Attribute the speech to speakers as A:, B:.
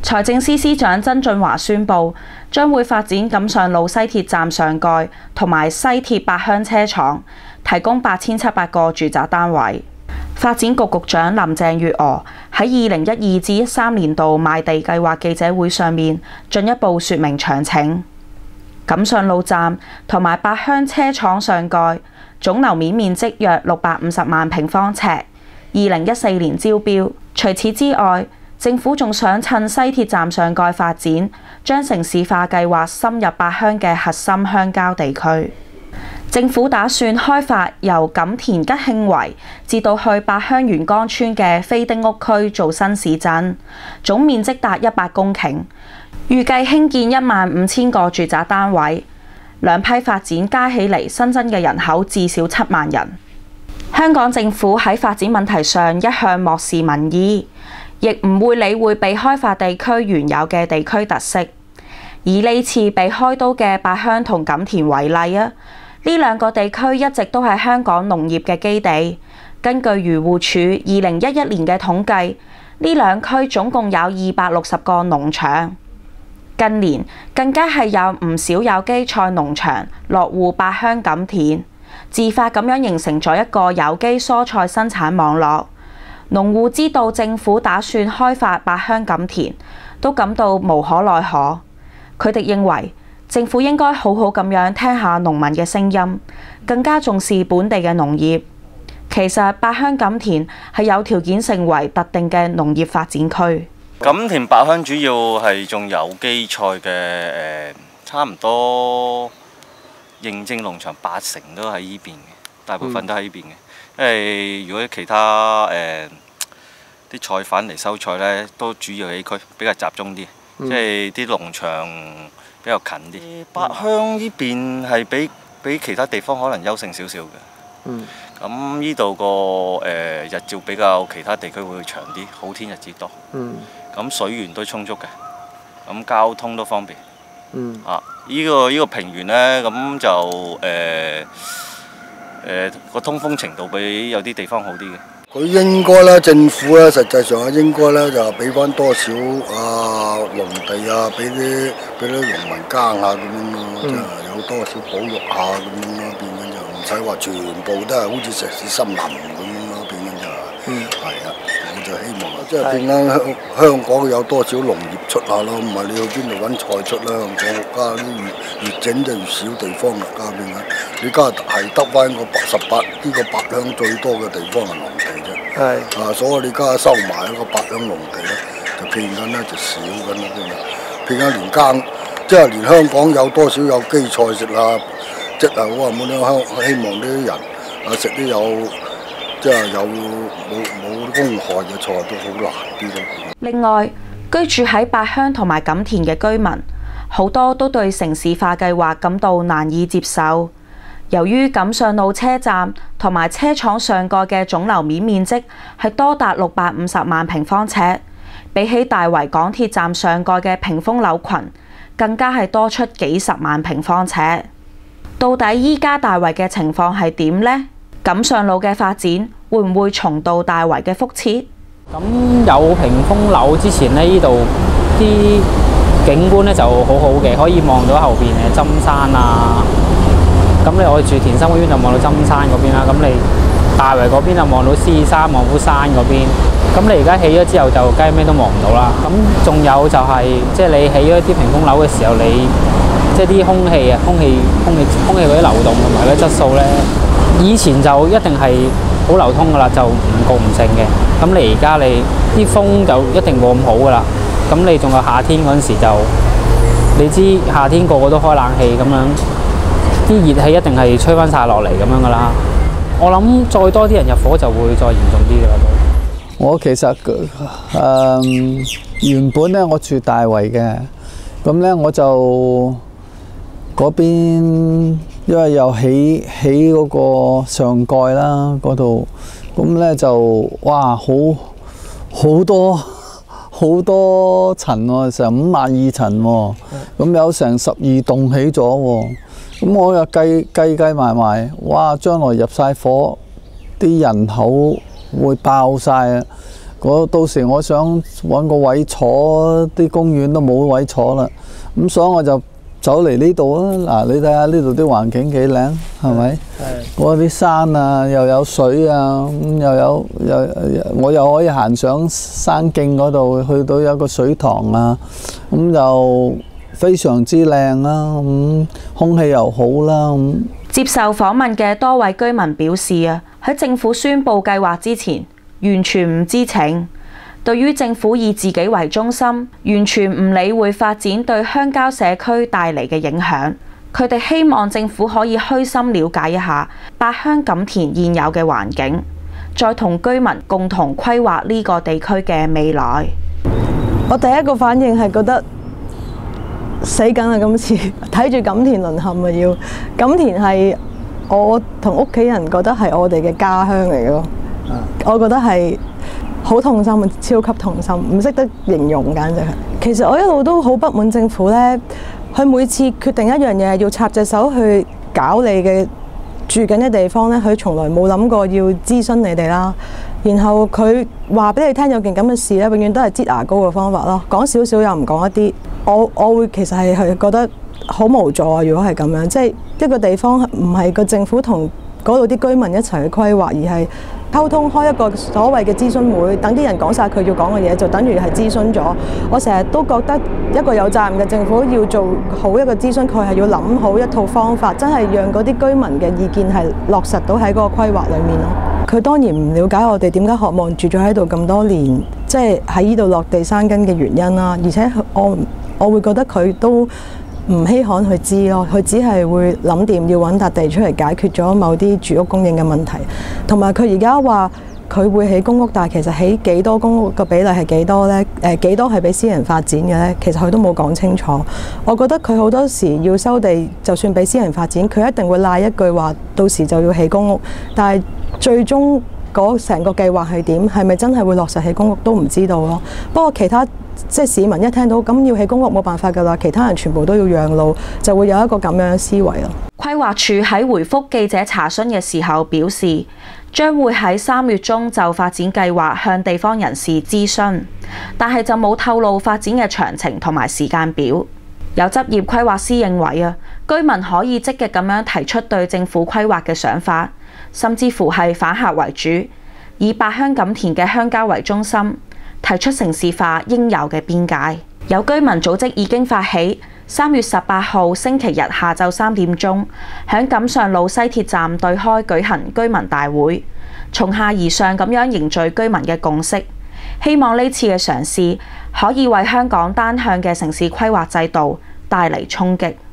A: 財政司司長曾俊華宣布，將會發展錦上路西鐵站上蓋同埋西鐵八鄉車廠，提供8700個住宅單位。發展局局長林鄭月娥喺2012至13年度賣地計劃記者會上面進一步說明詳情。錦上路站同埋八鄉車廠上蓋總樓面面積約650萬平方尺，2014年招標。除此之外，政府仲想趁西鐵站上蓋發展，將城市化計劃深入八鄉嘅核心鄉郊地區。政府打算開發由錦田吉慶圍至到去八鄉元江村嘅非丁屋區做新市鎮，總面積達100公頃，預計興建15000個住宅單位。兩批發展加起嚟新增嘅人口至少7萬人。香港政府喺發展問題上一向漠視民意，亦唔會理會被開發地區原有嘅地區特色。以呢次被開刀嘅八鄉同錦田為例啊，呢兩個地區一直都係香港農業嘅基地。根據漁護署2011年嘅統計，呢兩區總共有260個農場。近年更加係有唔少有機菜農場落戶八鄉錦田，自發咁樣形成咗一個有機蔬菜生產網絡。農戶知道政府打算開發八鄉錦田，都感到無可奈何。佢哋認為政府應該好好咁樣聽下農民嘅聲音，更加重視本地嘅農業。其實八鄉錦田係有條件成為特定嘅農業發展區。
B: 錦田八鄉主要係種有機菜嘅，差唔多認證農場80%都喺依邊嘅，大部分都喺依邊嘅。因為如果其他啲菜販嚟收菜呢，都主要喺區比較集中啲，即係啲農場比較近啲。八鄉呢邊係比其他地方可能優勝少少嘅。咁呢度個日照比較其他地區會長啲，好天日子多。咁水源都充足嘅，咁交通都方便。呢個平原呢，咁就個通風程度比有啲地方好啲嘅。
C: 佢應該咧，政府咧，實際上應該咧就俾翻多少農地啊，俾啲農民耕下咁樣咯，就有多少保育下咁樣咯，變咗就唔使話全部都係好似石屎森林咁樣咯，變咗就係啊，我就希望即係變翻香港有多少農業出下咯，唔係你去邊度揾菜出啦？香港家啲越整就越少地方啦，家變緊。你家係得翻個18呢個八鄉最多嘅地方係農地啫，所以你家收埋一個八鄉農地咧，就變緊咧就少緊啦，變緊連耕，即係連香港有多少有機菜食啊，即係好話冇得希望啲人食啲有即係有冇公害嘅菜都好難啲咯。
A: 另外，居住喺八鄉同埋錦田嘅居民，好多都對城市化計劃感到難以接受。由於錦上路車站同埋車廠上蓋嘅總樓面面積係多達650萬平方尺，比起大圍港鐵站上蓋嘅屏風樓群，更加係多出幾十萬平方尺。到底依家大圍嘅情況係點呢？錦上路嘅發展會唔會重蹈大圍嘅覆轍？
D: 咁有屏風樓之前呢，呢度啲景觀咧就好好嘅，可以望到後邊嘅針山啊。咁我哋住田心嗰邊就望到針山嗰邊啦。咁你大圍嗰邊就望到獅山、望夫山嗰邊。咁你而家起咗之後就梗係咩都望唔到啦。咁仲有就係即係你起咗啲屏風樓嘅時候，你即係啲空氣嗰啲流動同埋嗰啲質素咧，以前就一定係好流通噶啦，就唔焗唔剩嘅。咁你而家你啲風就一定冇咁好噶啦。咁你仲有夏天嗰陣時就，你知夏天個個都開冷氣咁樣。啲熱氣一定係吹翻晒落嚟咁樣噶啦，我諗再多啲人入伙就會再嚴重啲噶啦都。
E: 我其實原本咧我住大圍嘅，咁咧我就嗰邊因為又起嗰個上蓋啦嗰度，咁咧就哇好多層喎，成52層喎，咁有成12棟起咗喎。咁我又計埋，哇！將來入晒伙，啲人口會爆晒啊！ 到時我想揾個位坐，啲公園都冇位坐啦。咁所以我就走嚟呢度啊！嗱，你睇下呢度啲環境幾靚，係咪？嗰啲山啊，又有水啊，咁我又可以行上山徑嗰度，去到有個水塘啊，咁就非常之靚啦，咁空氣又好啦。咁
A: 接受訪問嘅多位居民表示啊，喺政府宣布計劃之前，完全唔知情。對於政府以自己為中心，完全唔理會發展對鄉郊社區帶嚟嘅影響。佢哋希望政府可以虛心了解一下八鄉錦田現有嘅環境，再同居民共同規劃呢個地區嘅未來。
F: 我第一個反應係覺得死緊啦！今次睇住錦田淪陷啊！要錦田係我同屋企人覺得係我哋嘅家鄉嚟嘅咯，我覺得係好痛心啊，超級痛心，唔識得形容，簡直係。其實我一路都好不滿政府呢，佢每次決定一樣嘢要插隻手去搞你嘅住緊嘅地方呢，佢從來冇諗過要諮詢你哋啦。然後佢話俾你聽有件咁嘅事呢，永遠都係擠牙膏嘅方法咯，講少少又唔講一啲。我會其實係覺得好無助啊！如果係咁樣，即係一個地方唔係個政府同嗰度啲居民一齊去規劃，而係溝通開一個所謂嘅諮詢會，等啲人講晒佢要講嘅嘢，就等於係諮詢咗。我成日都覺得一個有責任嘅政府要做好一個諮詢，佢係要諗好一套方法，真係讓嗰啲居民嘅意見係落實到喺嗰個規劃裡面咯。佢當然唔了解我哋點解渴望住咗喺度咁多年，即係喺呢度落地生根嘅原因啦。而且我會覺得佢都唔稀罕去知咯，佢只係會諗掂要揾笪地出嚟解決咗某啲住屋供應嘅問題，同埋佢而家話佢會起公屋，但係其實起幾多公屋嘅比例係幾多呢？幾多係俾私人發展嘅呢？其實佢都冇講清楚。我覺得佢好多時要收地，就算俾私人發展，佢一定會賴一句話，到時就要起公屋，但係最終嗰成個計劃係點，係咪真係會落實起公屋都唔知道咯。不過其他即係市民一聽到咁要起公屋冇辦法㗎啦，其他人全部都要讓路，就會有一個咁樣嘅思維咯。
A: 規劃署喺回覆記者查詢嘅時候表示，將會喺3月中就發展計劃向地方人士諮詢，但係就冇透露發展嘅詳情同埋時間表。有執業規劃師認為啊，居民可以積極咁樣提出對政府規劃嘅想法，甚至乎係反客為主，以八鄉錦田嘅鄉郊為中心，提出城市化應有嘅邊界。有居民組織已經發起3月18號星期日下晝3點鐘，喺錦上路西鐵站對開舉行居民大會，從下而上咁樣凝聚居民嘅共識，希望呢次嘅嘗試可以為香港單向嘅城市規劃制度帶嚟衝擊。